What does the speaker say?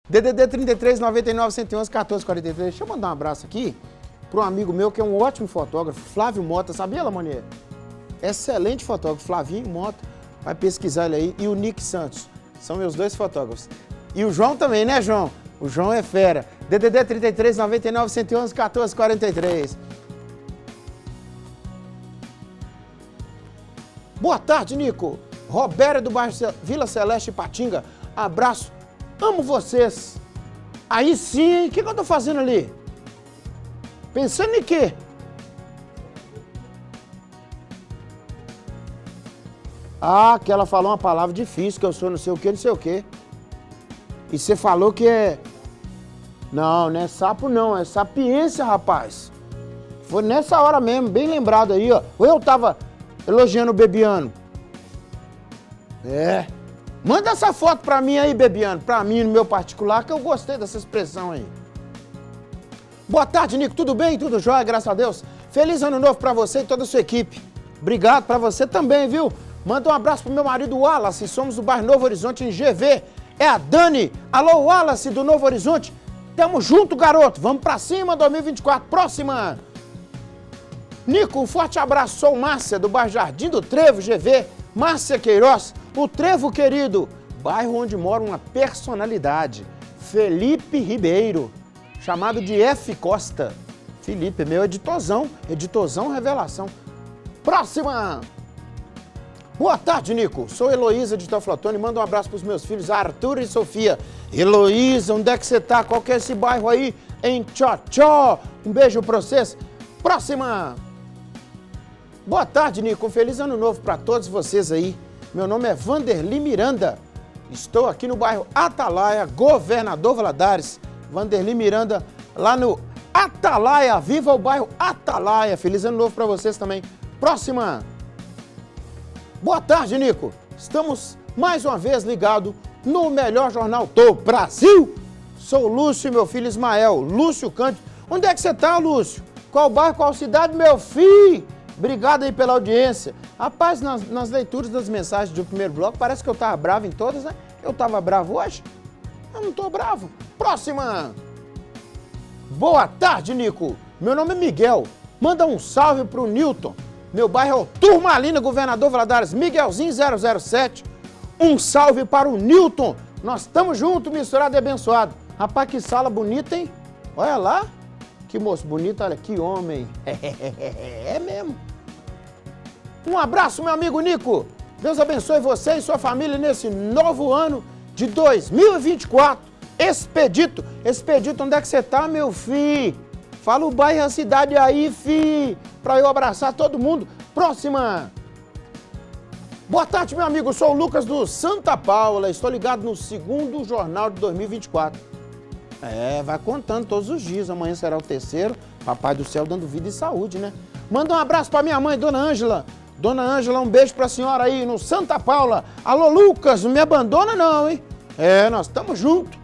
DDD 33 99 111 14 43. Deixa eu mandar um abraço aqui para um amigo meu que é um ótimo fotógrafo, Flávio Mota. Sabia, Lamonier? Excelente fotógrafo, Flavinho Mota. Vai pesquisar ele aí. E o Nick Santos. São meus dois fotógrafos. E o João também, né, João? O João é fera. DDD 33 99 111 14 43. Boa tarde, Nico. Roberto do bairro Vila Celeste, Patinga. Abraço. Amo vocês. Aí sim, hein? O que eu tô fazendo ali? Pensando em quê? Ah, que ela falou uma palavra difícil, que eu sou não sei o quê, não sei o quê. E você falou que é... Não, não é sapo não, é sapiência, rapaz. Foi nessa hora mesmo, bem lembrado aí, ó. Ou eu tava elogiando o Bebiano. É. Manda essa foto pra mim aí, Bebiano, pra mim no meu particular, que eu gostei dessa expressão aí. Boa tarde, Nico, tudo bem? Tudo jóia, graças a Deus. Feliz ano novo pra você e toda a sua equipe. Obrigado pra você também, viu? Manda um abraço pro meu marido Wallace, somos do bairro Novo Horizonte, em GV. É a Dani. Alô, Wallace, do Novo Horizonte. Tamo junto, garoto. Vamos pra cima, 2024. Próxima. Nico, um forte abraço. Sou Márcia, do bairro Jardim do Trevo, GV. Márcia Queiroz, o Trevo querido. Bairro onde mora uma personalidade. Felipe Ribeiro, chamado de F. Costa. Felipe, meu editorzão revelação. Próxima. Boa tarde, Nico. Sou Heloísa de Teoflotone. Manda um abraço pros meus filhos, Arthur e Sofia. Heloísa, onde é que você tá? Qual que é esse bairro aí? Em Tchó-Tchó. Um beijo pra vocês. Próxima. Boa tarde, Nico. Feliz ano novo pra todos vocês aí. Meu nome é Vanderly Miranda. Estou aqui no bairro Atalaia, Governador Valadares. Vanderly Miranda, lá no Atalaia. Viva o bairro Atalaia. Feliz ano novo pra vocês também. Próxima. Boa tarde, Nico. Estamos mais uma vez ligados no melhor jornal do Brasil. Sou o Lúcio e meu filho Ismael. Lúcio Cândido. Onde é que você tá, Lúcio? Qual bairro, qual cidade, meu filho? Obrigado aí pela audiência. Rapaz, nas leituras das mensagens do primeiro bloco, parece que eu tava bravo em todas, né? Eu tava bravo hoje? Eu não tô bravo. Próxima. Boa tarde, Nico. Meu nome é Miguel. Manda um salve pro Newton. Meu bairro é o Turmalina, Governador Valadares, Miguelzinho 007. Um salve para o Newton. Nós estamos juntos, misturado e abençoado. Rapaz, que sala bonita, hein? Olha lá. Que moço bonito, olha, que homem. É mesmo. Um abraço, meu amigo Nico. Deus abençoe você e sua família nesse novo ano de 2024. Expedito. Expedito, onde é que você tá, meu filho? Fala o bairro e a cidade aí, fi, pra eu abraçar todo mundo. Próxima. Boa tarde, meu amigo. Sou o Lucas do Santa Paula. Estou ligado no segundo jornal de 2024. É, vai contando todos os dias. Amanhã será o terceiro. Papai do céu dando vida e saúde, né? Manda um abraço pra minha mãe, Dona Ângela. Dona Ângela, um beijo pra senhora aí no Santa Paula. Alô, Lucas, não me abandona não, hein? É, nós estamos juntos.